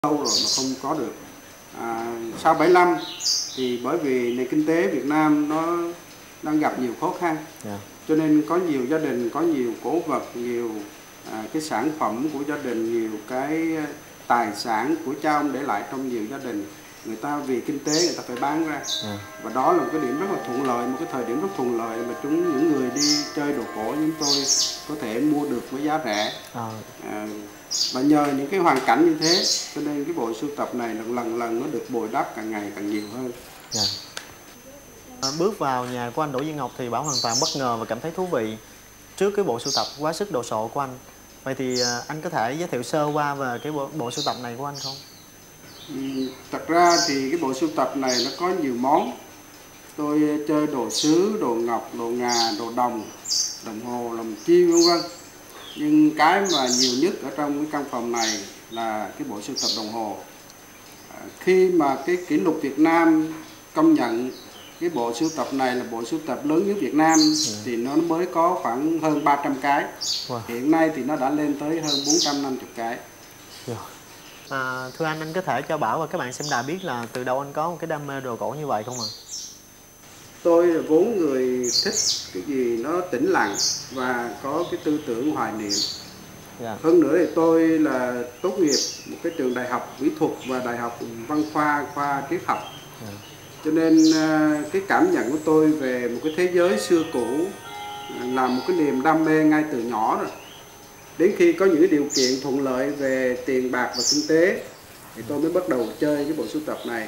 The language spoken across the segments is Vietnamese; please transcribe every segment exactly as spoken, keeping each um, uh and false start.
lâu rồi mà không có được. À, sau bảy năm thì bởi vì nền kinh tế Việt Nam nó đang gặp nhiều khó khăn, yeah. cho nên có nhiều gia đình có nhiều cổ vật, nhiều à, cái sản phẩm của gia đình, nhiều cái tài sản của cha ông để lại trong nhiều gia đình, người ta vì kinh tế người ta phải bán ra, yeah. và đó là một cái điểm rất là thuận lợi, một cái thời điểm rất thuận lợi mà chúng những người đi chơi đồ cổ như tôi có thể mua được với giá rẻ. À. À, và nhờ những cái hoàn cảnh như thế cho nên cái bộ sưu tập này lần lần lần nó được bồi đắp càng ngày càng nhiều hơn. Yeah. À, bước vào nhà của anh Đỗ Duy Ngọc thì Bảo hoàn toàn bất ngờ và cảm thấy thú vị trước cái bộ sưu tập quá sức đồ sộ của anh. Vậy thì à, anh có thể giới thiệu sơ qua về cái bộ, bộ sưu tập này của anh không? Ừ, thật ra thì cái bộ sưu tập này nó có nhiều món. Tôi chơi đồ sứ, đồ ngọc, đồ ngà, đồ đồng, đồng hồ, lồng chim vân vân. Nhưng cái mà nhiều nhất ở trong cái căn phòng này là cái bộ sưu tập đồng hồ. À, khi mà cái kỷ lục Việt Nam công nhận cái bộ sưu tập này là bộ sưu tập lớn nhất Việt Nam, ừ. thì nó mới có khoảng hơn ba trăm cái. Wow. Hiện nay thì nó đã lên tới hơn bốn trăm năm mươi cái. Yeah. À, thưa anh, anh có thể cho Bảo và các bạn xem đài biết là từ đâu anh có một cái đam mê đồ cổ như vậy không ạ? À? Tôi là vốn người thích cái gì nó tĩnh lặng và có cái tư tưởng hoài niệm. Yeah. Hơn nữa thì tôi là tốt nghiệp một cái trường đại học mỹ thuật và đại học văn khoa, khoa triết học. Yeah. Cho nên cái cảm nhận của tôi về một cái thế giới xưa cũ là một cái niềm đam mê ngay từ nhỏ rồi. Đến khi có những điều kiện thuận lợi về tiền bạc và kinh tế thì tôi mới bắt đầu chơi cái bộ sưu tập này.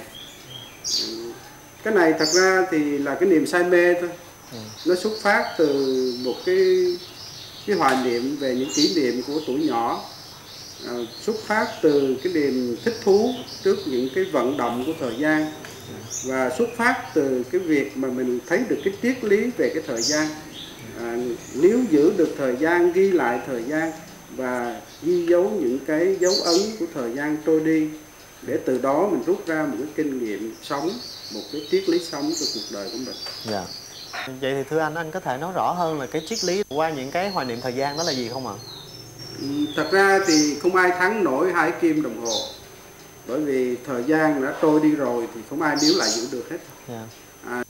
Cái này thật ra thì là cái niềm say mê thôi. Ừ. Nó xuất phát từ một cái cái hoài niệm về những kỷ niệm của tuổi nhỏ, à, xuất phát từ cái niềm thích thú trước những cái vận động của thời gian, và xuất phát từ cái việc mà mình thấy được cái triết lý về cái thời gian. À, nếu giữ được thời gian, ghi lại thời gian và ghi dấu những cái dấu ấn của thời gian trôi đi, để từ đó mình rút ra một cái kinh nghiệm sống, một cái triết lý sống cho cuộc đời của mình. Dạ. Vậy thì thưa anh, anh có thể nói rõ hơn là cái triết lý qua những cái hoài niệm thời gian đó là gì không ạ? Ừ, thật ra thì không ai thắng nổi hai kim đồng hồ, bởi vì thời gian đã trôi đi rồi thì không ai níu lại giữ được hết. Yeah. À,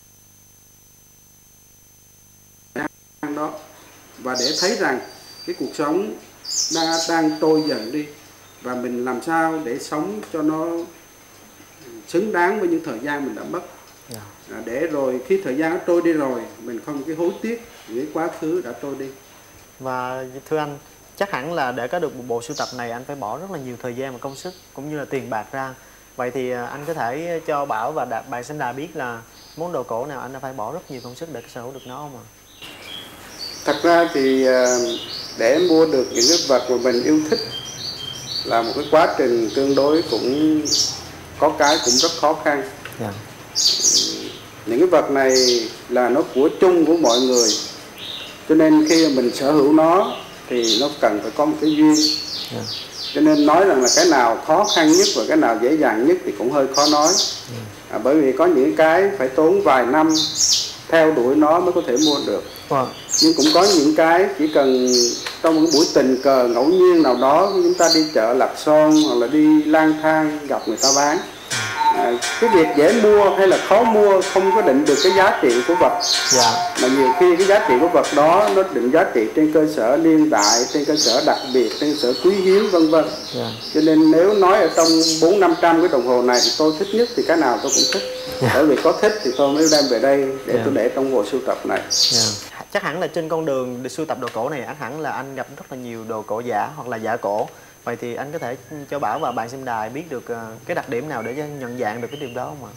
đó. Và để thấy rằng cái cuộc sống đang, đang trôi dần đi, và mình làm sao để sống cho nó xứng đáng với những thời gian mình đã mất. Yeah. À, để rồi khi thời gian nó trôi đi rồi mình không cái hối tiếc với quá khứ đã trôi đi. Và thưa anh, chắc hẳn là để có được một bộ sưu tập này anh phải bỏ rất là nhiều thời gian và công sức cũng như là tiền bạc ra. Vậy thì anh có thể cho Bảo và bạn xem đài biết là món đồ cổ nào anh đã phải bỏ rất nhiều công sức để sở hữu được nó không ạ? Thật ra thì để mua được những cái vật mà mình yêu thích là một cái quá trình tương đối cũng có cái cũng rất khó khăn. Yeah. Những cái vật này là nó của chung của mọi người, cho nên khi mà mình sở hữu nó thì nó cần phải có một cái duyên. Yeah. Cho nên nói rằng là cái nào khó khăn nhất và cái nào dễ dàng nhất thì cũng hơi khó nói. Yeah. À, bởi vì có những cái phải tốn vài năm theo đuổi nó mới có thể mua được. Wow. Nhưng cũng có những cái chỉ cần trong một buổi tình cờ ngẫu nhiên nào đó chúng ta đi chợ Lạc Son hoặc là đi lang thang gặp người ta bán. À, cái việc dễ mua hay là khó mua không có định được cái giá trị của vật. Yeah. Mà nhiều khi cái giá trị của vật đó nó định giá trị trên cơ sở niên đại, trên cơ sở đặc biệt, trên cơ sở quý hiếm vân vân. Yeah. Cho nên nếu nói ở trong bốn năm trăm cái đồng hồ này thì tôi thích nhất thì cái nào tôi cũng thích. Yeah. Bởi vì có thích thì tôi mới đem về đây để yeah. tôi để trong bộ sưu tập này. Yeah. Chắc hẳn là trên con đường để sưu tập đồ cổ này chắc hẳn là anh gặp rất là nhiều đồ cổ giả hoặc là giả cổ. Vậy thì anh có thể cho Bảo và bạn xem đài biết được cái đặc điểm nào để nhận dạng được cái điều đó không ạ?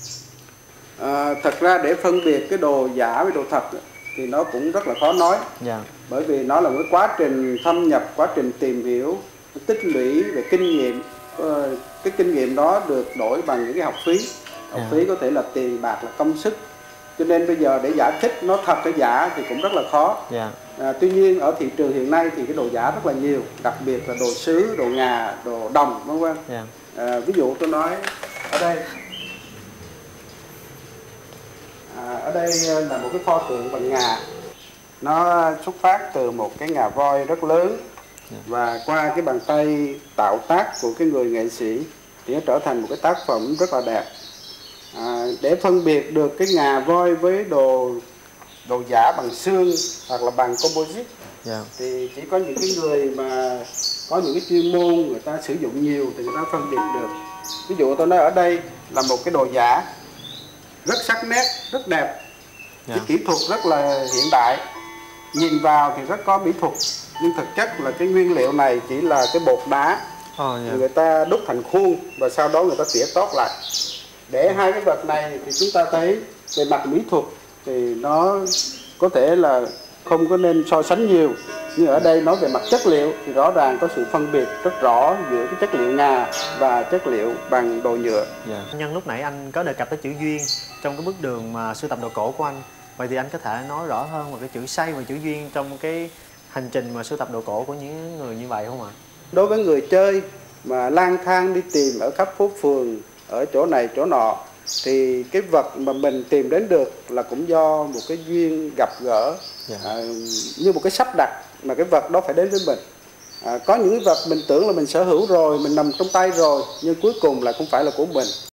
À, thật ra để phân biệt cái đồ giả với đồ thật thì nó cũng rất là khó nói. Yeah. Bởi vì nó là một quá trình thâm nhập, quá trình tìm hiểu, tích lũy về kinh nghiệm. Cái kinh nghiệm đó được đổi bằng những cái học phí. Học yeah. phí có thể là tiền bạc, là công sức. Cho nên bây giờ để giải thích nó thật hay giả thì cũng rất là khó. Yeah. À, tuy nhiên ở thị trường hiện nay thì cái đồ giả rất là nhiều, đặc biệt là đồ sứ, đồ ngà, đồ đồng vân vân. Yeah. À, ví dụ tôi nói ở đây, à, ở đây là một cái pho tượng bằng ngà, nó xuất phát từ một cái ngà voi rất lớn. Yeah. Và qua cái bàn tay tạo tác của cái người nghệ sĩ thì nó trở thành một cái tác phẩm rất là đẹp. À, để phân biệt được cái ngà voi với đồ đồ giả bằng xương hoặc là bằng composite, yeah, thì chỉ có những cái người mà có những cái chuyên môn người ta sử dụng nhiều thì người ta phân biệt được. Ví dụ tôi nói ở đây là một cái đồ giả rất sắc nét, rất đẹp, yeah, cái kỹ thuật rất là hiện đại, nhìn vào thì rất có mỹ thuật, nhưng thực chất là cái nguyên liệu này chỉ là cái bột đá, oh, yeah, người ta đúc thành khuôn và sau đó người ta tỉa tót lại. Để hai cái vật này thì chúng ta thấy về mặt mỹ thuật thì nó có thể là không có nên so sánh nhiều, nhưng ở đây nói về mặt chất liệu thì rõ ràng có sự phân biệt rất rõ giữa cái chất liệu ngà và chất liệu bằng đồ nhựa. Yeah. Nhân lúc nãy anh có đề cập tới chữ duyên trong cái bước đường mà sưu tập đồ cổ của anh, vậy thì anh có thể nói rõ hơn về cái chữ say và chữ duyên trong cái hành trình mà sưu tập đồ cổ của những người như vậy không ạ? Đối với người chơi mà lang thang đi tìm ở khắp phố phường, ở chỗ này chỗ nọ, thì cái vật mà mình tìm đến được là cũng do một cái duyên gặp gỡ, yeah, à, như một cái sắp đặt mà cái vật đó phải đến với mình. À, có những vật mình tưởng là mình sở hữu rồi, mình nằm trong tay rồi, nhưng cuối cùng là không phải là của mình.